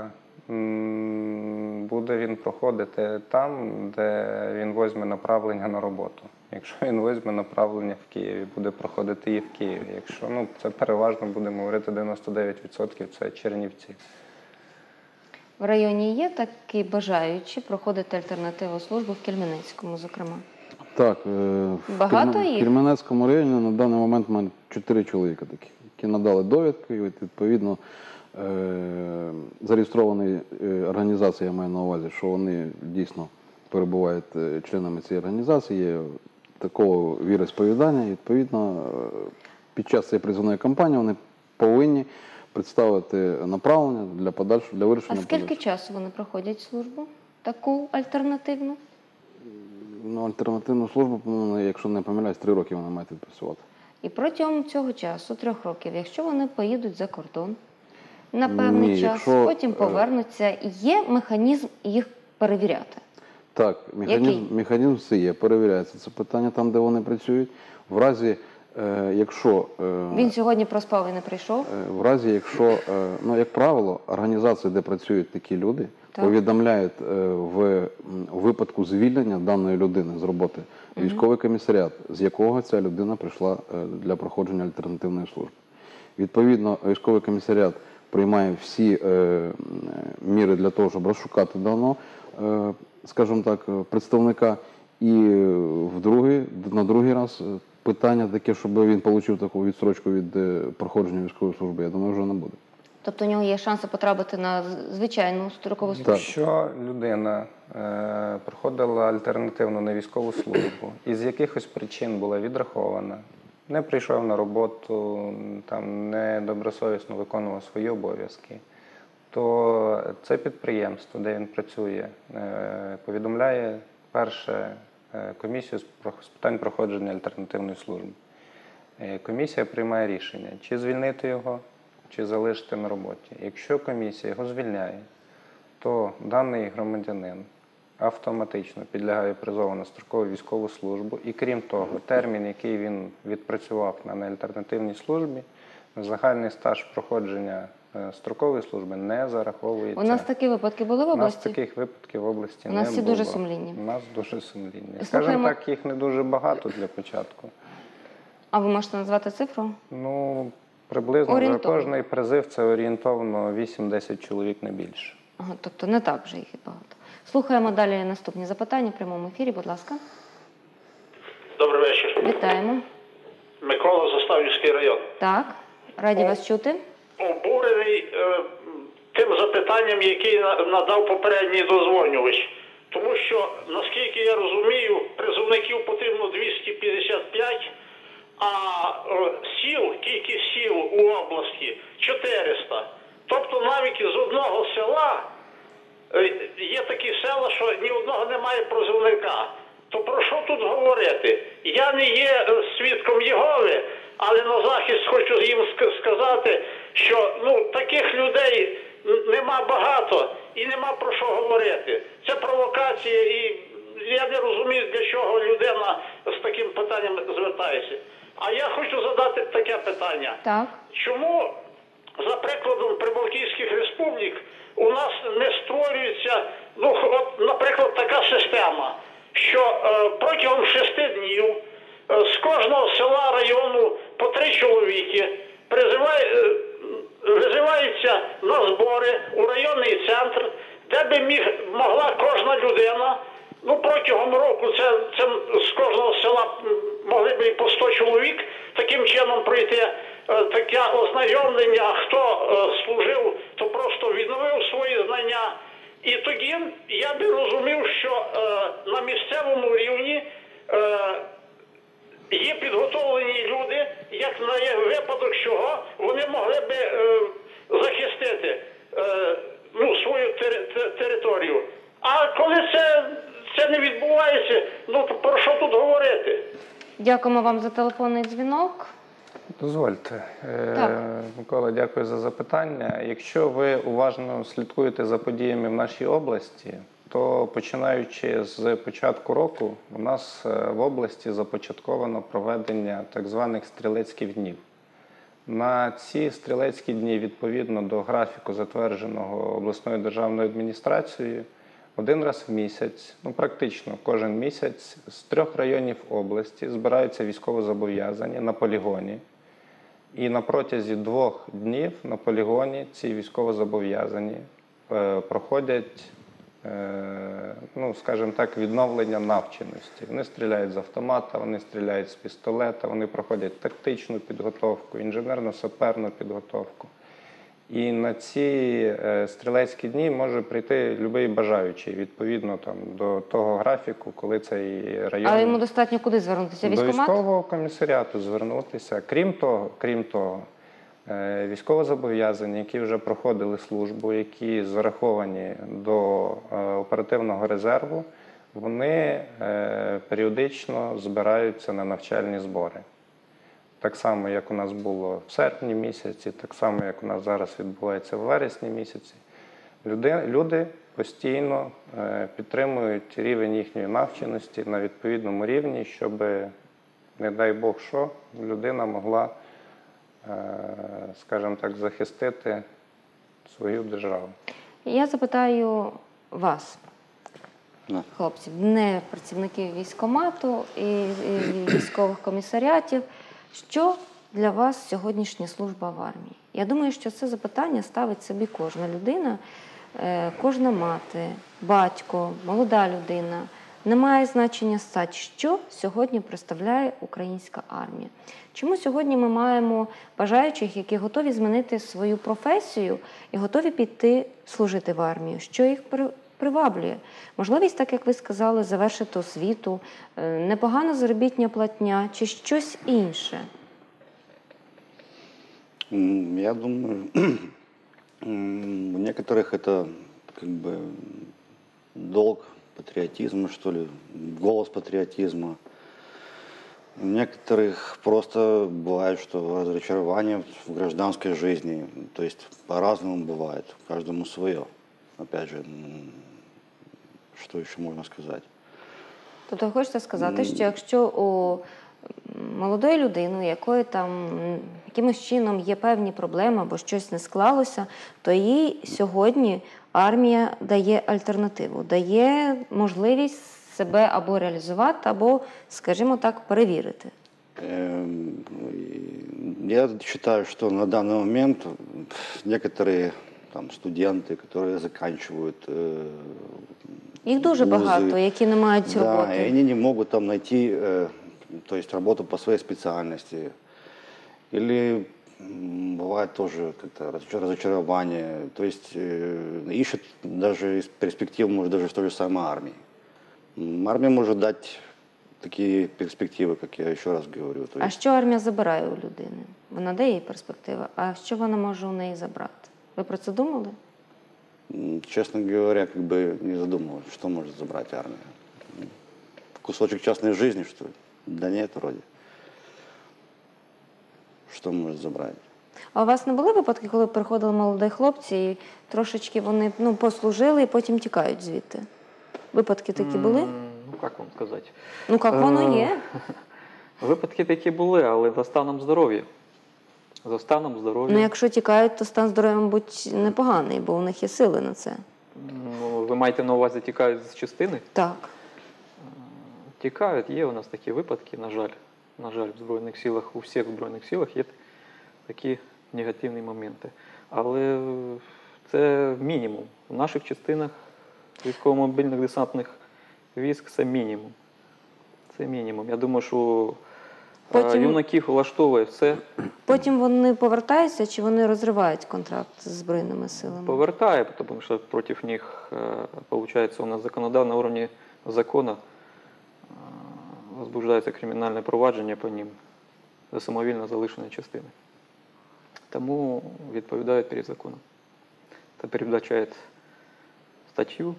м, буде він проходити там, де він візьме направлення на роботу. Якщо він візьме направлення в Києві, буде проходити і в Києві. Якщо, ну, це переважно, будемо говорити, дев'яносто дев'ять відсотків це Чернівці. В районі є такі бажаючі проходити альтернативну службу в Кельменецькому, зокрема? Так, е, в Багато Кельме- їх? Кельменецькому районі на даний момент у мене чотири чоловіка такі, які надали довідки, і відповідно е, зареєстровані е, організації, я маю на увазі, що вони дійсно перебувають е, членами цієї організації, є такого віросповідання, і відповідно е, під час цієї призовної кампанії вони повинні представити направлення для подальшого, для А вирішення скільки подальшого. часу вони проходять службу? Таку альтернативну? Ну, альтернативну службу, по-моєму, якщо не помиляюсь, три роки вони мають відпрацювати. І протягом цього часу, трьох років, якщо вони поїдуть за кордон на певний Ні, час, якщо, потім е, повернуться, є механізм їх перевіряти? Так, механізм, Який? механізм це є, перевіряється це питання там, де вони працюють. В разі, е, якщо, е, Він сьогодні проспав і не прийшов? е, в разі, якщо, е, ну, як правило, організації, де працюють такі люди, Так. повідомляють е, в м, випадку звільнення даної людини з роботи військовий комісаріат, з якого ця людина прийшла е, для проходження альтернативної служби. Відповідно, військовий комісаріат приймає всі е, м, міри для того, щоб розшукати даного, е, скажімо так, представника. І в другий, на другий раз питання таке, щоб він отримав таку відстрочку від е, проходження військової служби, я думаю, вже не буде. Тобто у нього є шанси потрапити на з- звичайну строкову службу? Так. Якщо людина е, проходила альтернативну невійськову службу і з якихось причин була відрахована, не прийшов на роботу, там недобросовісно виконував свої обов'язки, то це підприємство, де він працює, е, повідомляє перше е, комісію з про- з питань проходження альтернативної служби. Е, Комісія приймає рішення, чи звільнити його, чи залишити на роботі. Якщо комісія його звільняє, то даний громадянин автоматично підлягає призову на строкову військову службу. І крім того, термін, який він відпрацював на неальтернативній службі, загальний стаж проходження е, строкової служби не зараховується. У нас такі випадки були в У нас області? таких випадків в області У не нас було. всі дуже сумлінні. У нас дуже сумлінні. Слухаємо. Скажімо так, їх не дуже багато для початку. А ви можете назвати цифру? Ну, Приблизно за Орієнтовно. кожний призив це орієнтовно вісім-десять чоловік, не більше. Ага, тобто не так вже їх і багато. Слухаємо далі наступні запитання в прямому ефірі, будь ласка. Добрий вечір. Вітаємо. Микола, Заставівський район. Так, раді вас чути. Обурений е, тим запитанням, яке надав попередній дозвонювач. Тому що, наскільки я розумію, призовників потрібно двісті п'ятдесят п'ять, а е, сіл, кількість сіл у області чотириста. Тобто навіть з одного села е, є такі села, що ні одного немає призовника. То про що тут говорити? Я не є свідком Єгови, але на захист хочу їм сказати, що ну, таких людей нема багато і нема про що говорити. Це провокація, і я не розумію, для чого людина з таким питанням звертається. А я хочу задати таке питання. Так. Чому, за прикладом Прибалтійських республік, у нас не створюється, ну, от, наприклад, така система, що е, протягом шести днів е, з кожного села, району по три чоловіки призиває, е, визиваються на збори у районний центр, де би міг, могла кожна людина, ну протягом року це, це з кожного села могли б і по сто чоловік таким чином пройти е, таке ознайомлення, хто е, служив, то просто відновив свої знання. І тоді я би розумів, що е, на місцевому рівні е, є підготовлені люди, як на випадок чого вони могли би е, захистити е, ну, свою тери, територію. А коли це, це не відбувається, ну то про що тут говорити? Дякуємо вам за телефонний дзвінок. Дозвольте. Так. Микола, дякую за запитання. Якщо ви уважно слідкуєте за подіями в нашій області, то починаючи з початку року у нас в області започатковано проведення так званих стрілецьких днів. На ці стрілецькі дні, відповідно до графіку, затвердженого обласною державною адміністрацією, один раз в місяць, ну практично кожен місяць, з трьох районів області збираються військовозобов'язані на полігоні. І на протязі двох днів на полігоні ці військовозобов'язані е, проходять, е, ну, скажімо так, відновлення навченості. Вони стріляють з автомата, вони стріляють з пістолета, вони проходять тактичну підготовку, інженерно-саперну підготовку. І на ці е, стрілецькі дні може прийти будь-який бажаючий, відповідно там, до того графіку, коли цей район... Але йому достатньо куди звернутися? Військкомат? До військового комісаріату звернутися. Крім того, крім того, е, військовозобов'язані, які вже проходили службу, які зараховані до е, оперативного резерву, вони е, періодично збираються на навчальні збори. Так само, як у нас було в серпні місяці, так само, як у нас зараз відбувається в вересні місяці. Люди, люди постійно е, підтримують рівень їхньої навченості на відповідному рівні, щоб, не дай Бог що, людина могла, е, скажімо так, захистити свою державу. Я запитаю вас, Да. хлопців, не працівників військкомату і, і військових комісаріатів. Що для вас сьогоднішня служба в армії? Я думаю, що це запитання ставить собі кожна людина, кожна мати, батько, молода людина. Немає значення стать, що сьогодні представляє українська армія. Чому сьогодні ми маємо бажаючих, які готові змінити свою професію і готові піти служити в армію? Що їх приваблює? Можливість, так як ви сказали, завершити освіту, непогана заробітня платня чи щось інше? Я думаю, у некоторых это как бы долг патриотизма, что ли, голос патриотизма. У некоторых просто бывает, что разочарование в гражданской жизни, то есть по-разному бывает, каждому свое. Опять же, что еще можно сказать? Тобто ви хочете сказати, що якщо у молодої людини, у якої там якимось чином є певні проблеми або щось не склалося, то їй сьогодні армія дає альтернативу, дає можливість себе або реалізувати, або, скажімо так, перевірити. Эм, Я считаю, что на данный момент некоторые там, студенты, которые заканчивают э, Їх дуже вузы, багато, які не мають да, и роботи. они не могут там найти э, то есть работу по своей специальности. Или м, бывает тоже как-то разочар- разочарование. То есть э, ищут даже из перспектив, может, даже в той же самой армии. М, Армия может дать такие перспективы, как я еще раз говорю. То А есть, що армія забирає у людини? Вона дає їй перспективи, а що вона може у неї забрати? Ви про це думали? м, честно говоря, как бы не задумываюсь, что может забрать армия. М, Кусочек частной жизни, что ли? Да нет, вроде. Что может забрать? А у вас не були випадки, коли приходили молоді хлопці і трошечки вони ну, послужили і потім тікають звідти? Випадки такі були? М, Ну, як вам сказати? Ну, як воно Е, є. Випадки такі були, але за станом здоров'я. За станом здоров'я. Ну, якщо тікають, то стан здоров'я, мабуть, непоганий, бо у них є сили на це. Ну, ви маєте на увазі тікають з частини? Так. Тікають, є у нас такі випадки, на жаль. На жаль, в Збройних силах, у всіх Збройних силах є такі негативні моменти. Але це мінімум. В наших частинах військово-мобільних десантних військ це мінімум. Це мінімум. Я думаю, що Потім- е, юнаків влаштовує все. Потім вони повертаються чи вони розривають контракт з Збройними силами? Повертає, тому що проти них, виходить, у нас законодавно на уровні закону е, возбуждається кримінальне провадження по ним за самовільно залишені частини. Тому відповідають перед законом. Та передбачають статтю.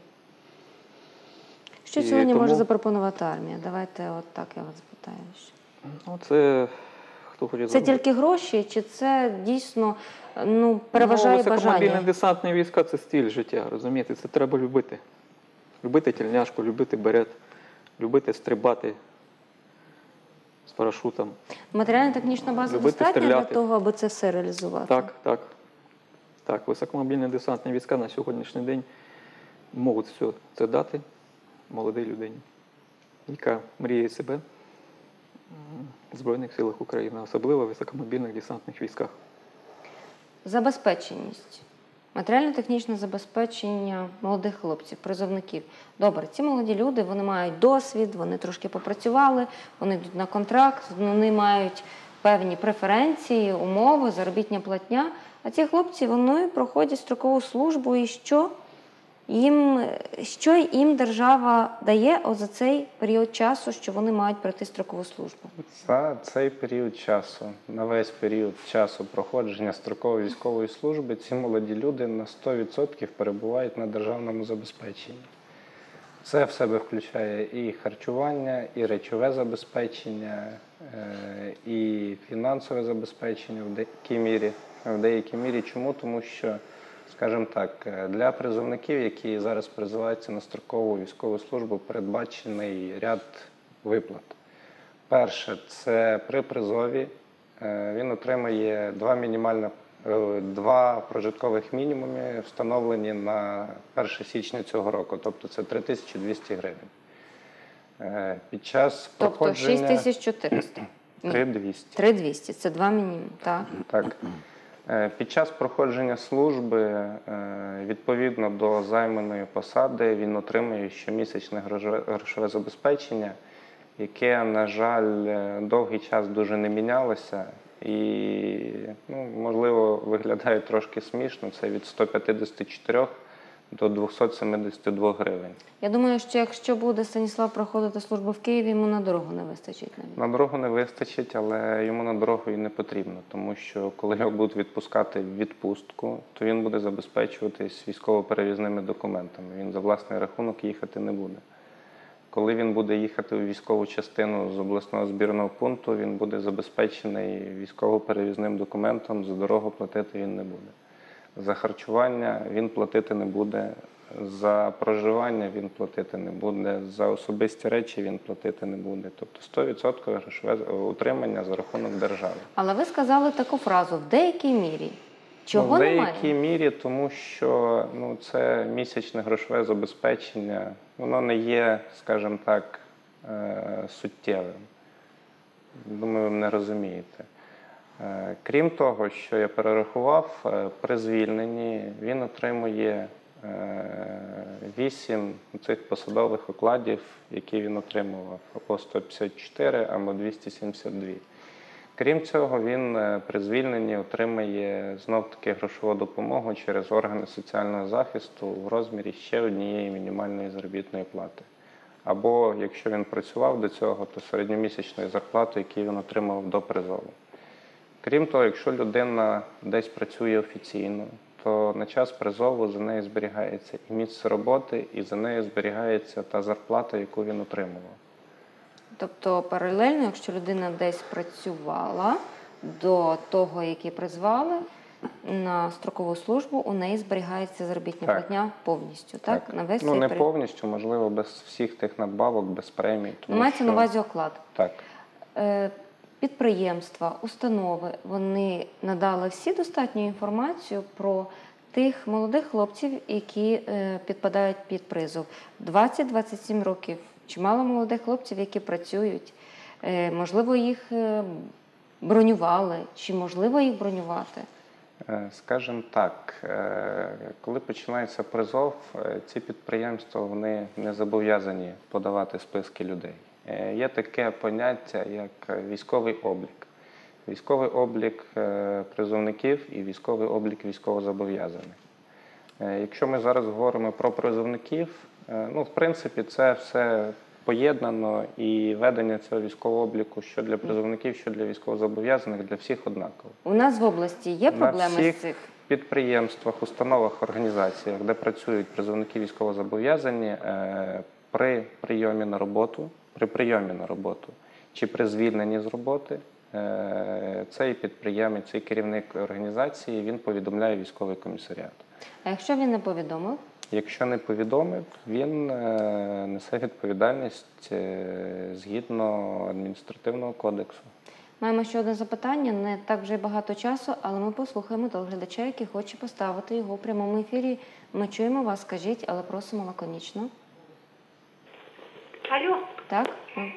Що І сьогодні може тому- запропонувати армія? Давайте от так я вас запитаю. Ну, це хто хоче Це заробити. тільки гроші, чи це дійсно ну, переважає ну, високомобільні бажання? десантні війська – це стиль життя, розумієте? Це треба любити. Любити тільняшку, любити берет, любити стрибати з парашутом. Матеріально-технічна база Любити достатня для стріляти. того, аби це все реалізувати? Так, так. Так, високомобільні десантні війська на сьогоднішній день можуть все це дати молодій людині, яка мріє себе в Збройних силах України, особливо в високомобільних десантних військах. Забезпеченість. Матеріально-технічне забезпечення молодих хлопців, призовників. Добре, ці молоді люди, вони мають досвід, вони трошки попрацювали, вони йдуть на контракт, вони мають певні преференції, умови, заробітня платня. А ці хлопці, вони проходять строкову службу і що? Їм, що їм держава дає от за цей період часу, що вони мають пройти строкову службу? За цей період часу, на весь період часу проходження строкової військової служби, ці молоді люди на сто відсотків перебувають на державному забезпеченні. Це в себе включає і харчування, і речове забезпечення, е, і фінансове забезпечення в деякій мірі. В деякій мірі чому? Тому що, скажімо так, для призовників, які зараз призиваються на строкову військову службу, передбачений ряд виплат. Перше, це при призові е, він отримає два, мінімальна, е, два прожиткових мінімуми, встановлені на перше січня цього року, тобто це три тисячі двісті гривень. Е, Під час Тобто проходження... шість тисяч чотириста. три тисячі двісті. три тисячі двісті, це два мінімум, так. Так. Е, Під час проходження служби, е, відповідно до займаної посади, він отримує щомісячне грошове грошове забезпечення, яке, на жаль, е, довгий час дуже не мінялося і, ну, можливо, виглядає трошки смішно. Це від ста п'ятдесяти чотирьох до двохсот сімдесяти двох гривень. Я думаю, що якщо буде Станіслав проходити службу в Києві, йому на дорогу не вистачить навіть. На дорогу не вистачить, але йому на дорогу і не потрібно, тому що коли його будуть відпускати в відпустку, то він буде забезпечуватись військово-перевізними документами. Він за власний рахунок їхати не буде. Коли він буде їхати у військову частину з обласного збірного пункту, він буде забезпечений військово-перевізним документом, за дорогу платити він не буде. За харчування він платити не буде, за проживання він платити не буде, за особисті речі він платити не буде. Тобто сто відсотків грошове утримання за рахунок держави. Але ви сказали таку фразу «в деякій мірі». Чого ну, в немає? деякій мірі, тому що ну, це місячне грошове забезпечення, воно не є, скажімо так, е, суттєвим. Думаю, ви мене розумієте. Е, Крім того, що я перерахував, е, при звільненні він отримує вісім цих посадових окладів, які він отримував, або сто п'ятдесят чотири, або двісті сімдесят два. Крім цього, він е, при звільненні отримає знов-таки грошову допомогу через органи соціального захисту в розмірі ще однієї мінімальної заробітної плати. Або, якщо він працював до цього, то середньомісячної зарплати, яку він отримав до призову. Крім того, якщо людина десь працює офіційно, то на час призову за нею зберігається і місце роботи, і за нею зберігається та зарплата, яку він отримував. Тобто паралельно, якщо людина десь працювала до того, який призвали, на строкову службу у неї зберігається заробітна Так. платня повністю, так? Так. На весь Ну, цей не період. повністю, можливо, без всіх тих надбавок, без премій. тому Мається що- на увазі оклад. Так. Е, Підприємства, установи, вони надали всі достатню інформацію про тих молодих хлопців, які е, підпадають під призов. двадцять - двадцять сім років. Чимало молодих хлопців, які працюють. Е, можливо, їх е, бронювали, чи можливо їх бронювати? Е, Скажімо так, е, коли починається призов, е, ці підприємства вони не зобов'язані подавати списки людей. Е, Є таке поняття, як військовий облік. Військовий облік е, призовників і військовий облік військовозобов'язаних. Е, Якщо ми зараз говоримо про призовників, е, ну, в принципі, це все поєднано, і ведення цього військового обліку що для призовників, що для військовозобов'язаних, для всіх однаково. У нас в області є проблеми На всіх з цих? підприємствах, установах, організаціях, де працюють призовники військовозобов'язані, е, при прийомі на роботу, при прийомі на роботу чи при звільненні з роботи, е, цей підприємець, цей керівник організації, він повідомляє військовий комісаріат. А якщо він не повідомив? Якщо не повідомив, він е, несе відповідальність е, згідно адміністративного кодексу. Маємо ще одне запитання, не так вже й багато часу, але ми послухаємо телеглядача, який хоче поставити його у прямому ефірі. Ми чуємо вас, скажіть, але просимо лаконічно. Алло, Так?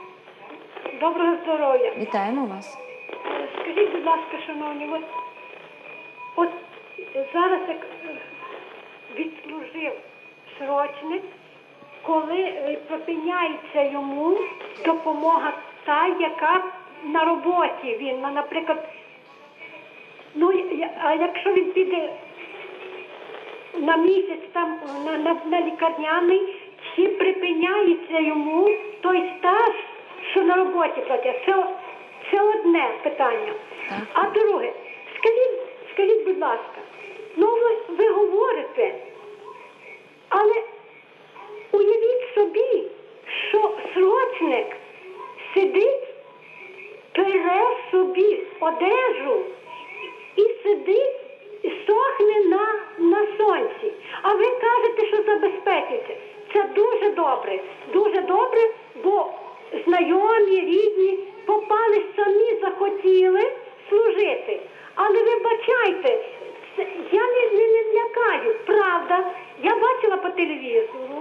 доброго здоров'я. Вітаємо вас. Е, Скажіть, будь ласка, шановні, от, от зараз як е, відслужив срочник, коли е, припиняється йому допомога та, яка на роботі він, на, наприклад, ну, я- а якщо він піде на місяць там на, на, на лікарняний, чи припиняється йому той стаж, що на роботі платять? Це, це одне питання. А друге, скажіть, скажіть, будь ласка, ну ви, ви говорите, але уявіть собі, що срочник сидить, пере собі одежу і сидить, і сохне на, на сонці. А ви кажете, що забезпечується. Це дуже добре, дуже добре, бо знайомі, рідні попали, самі захотіли служити. Але вибачайте, це- я не, не, не лякаю, правда. Я бачила по телевізору,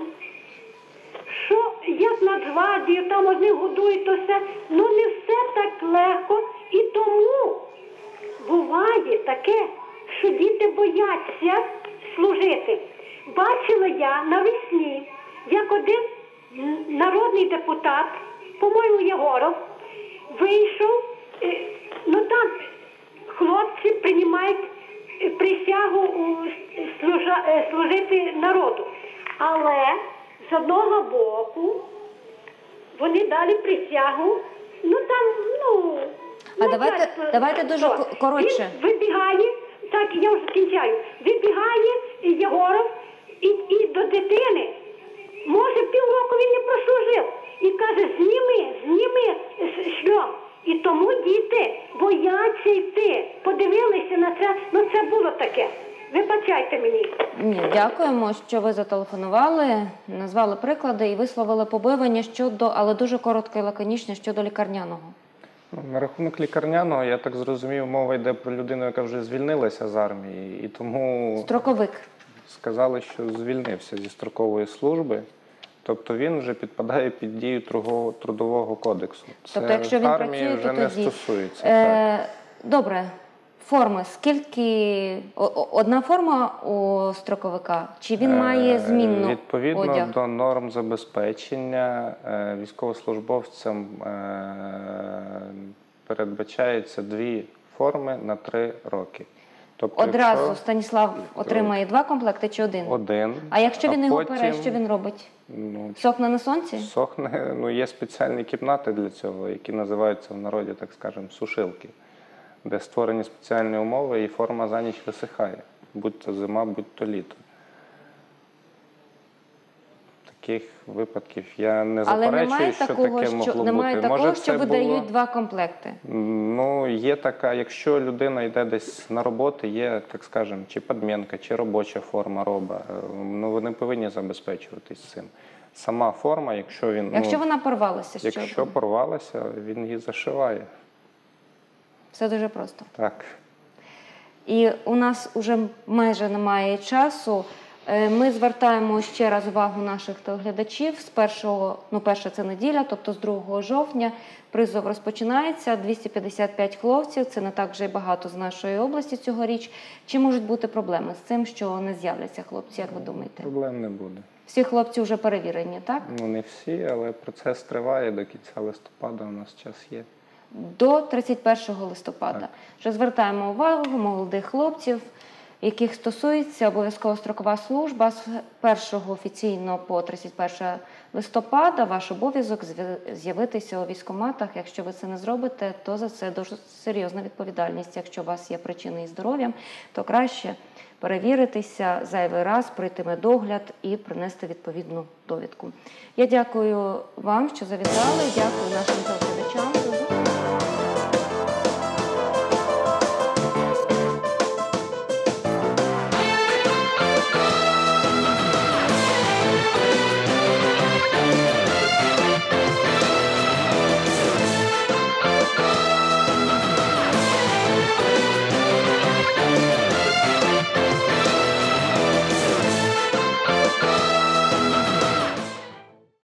що як Нацгвардію, там одні годують, то все, ну не все так легко. І тому буває таке, що діти бояться служити. Бачила я навесні, як один м, народний депутат, по-моєму, Єгоров, вийшов, е, ну там хлопці приймають е, присягу у, служа, е, служити народу. Але з одного боку вони дали присягу, ну там, ну... А ну, давайте- так, давайте дуже що? ко- коротше. Він вибігає, так, я вже кінчаю, вибігає Єгоров і, і до дитини, може півроку він не прослужив, і каже, зніми, зніми ш- шльом. І тому діти бояться йти, подивилися на це, ну це було таке. Вибачайте мені. Ні, дякуємо, що ви зателефонували, назвали приклади і висловили побоювання щодо, але дуже коротко і лаконічно, щодо лікарняного. Ну, на рахунок лікарняного, я так зрозумів, мова йде про людину, яка вже звільнилася з армії, і тому Строковик. сказали, що звільнився зі строкової служби. Тобто він вже підпадає під дію трудового, трудового кодексу. Це Тобто, якщо він армії працює, вже то не тоді... стосується. Так. Е, добре. Форми. Скільки... о- Одна форма у строковика? Чи він має змінну Відповідно одяг? до норм забезпечення е, військовослужбовцям е, передбачається дві форми на три роки. Тобто, Одразу якщо Станіслав отримає два комплекти чи один? один, А якщо він його потім, пере, що він робить? Ну, Сохне на сонці? сохне, ну є спеціальні кімнати для цього, які називаються в народі, так скажемо, сушилки, де створені спеціальні умови і форма за ніч висихає, будь то зима, будь то літо. Таких випадків я не Але заперечую, немає що такого, таке що, могло немає бути. такого, Може, що це видають було... два комплекти? Ну, є така, якщо людина йде десь на роботу, є, так скажемо, чи підмінка, чи робоча форма роба, ну вони повинні забезпечуватись цим. Сама форма, якщо він... Якщо ну, вона порвалася, що? Якщо буде? порвалася, він її зашиває. Все дуже просто. Так. І у нас вже майже немає часу. Е, Ми звертаємо ще раз увагу наших телеглядачів. З першого, ну перша це неділя, тобто з другого жовтня призов розпочинається. двісті п'ятдесят п'ять хлопців, це не так вже й багато з нашої області цьогоріч. Чи можуть бути проблеми з цим, що не з'являться хлопці, як ви думаєте? Проблем не буде. Всі хлопці вже перевірені, так? Ну, не всі, але процес триває до кінця листопада, у нас час є. До тридцять першого листопада. Що звертаємо увагу молодих хлопців, яких стосується обов'язково строкова служба. З першого офіційно по тридцять перше листопада ваш обов'язок з'явитися у військкоматах. Якщо ви це не зробите, то за це дуже серйозна відповідальність. Якщо у вас є причини із здоров'ям, то краще перевіритися зайвий раз, пройти медогляд і принести відповідну довідку. Я дякую вам, що завітали, дякую нашим телеглядачам.